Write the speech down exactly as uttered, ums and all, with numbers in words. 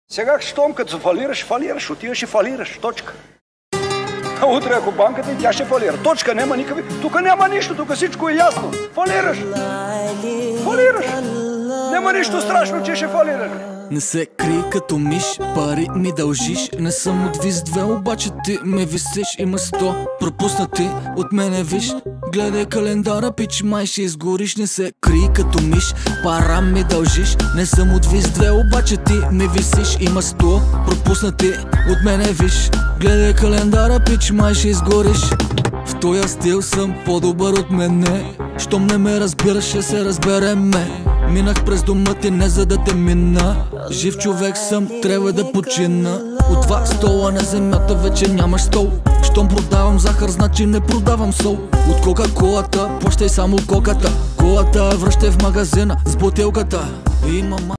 Сега, щом като фалираш, фалираш, отиваш и фалираш. Точка. А утре ако банката и тя ще фалира. Точка, няма никакви. Тук няма нищо, тук всичко е ясно. Фалираш. Фалираш. Няма нищо страшно, че ще фалираш. Не се крий като миш, пари ми дължиш. Не съм от виз две, обаче ти ме висиш. Има сто пропуснати от мене, виж. Гледай календара, пич, май ще изгориш. Не се крий като миш, пара ми дължиш. Не съм от виз две, обаче ти ме висиш. Има сто пропуснати от мене, виж. Гледай календара, пич, май ще изгориш. В тоя стил съм по-добър от мене. Щом не ме разбираш, ще се разбереме. Минах през дома ти не за да те мина. Жив човек съм, трябва да почина. От два стола на земята вече нямаш стол. Щом продавам захар, значи не продавам сол. От кока-колата, плащай само коката. Колата връщай в магазина с бутилката. Има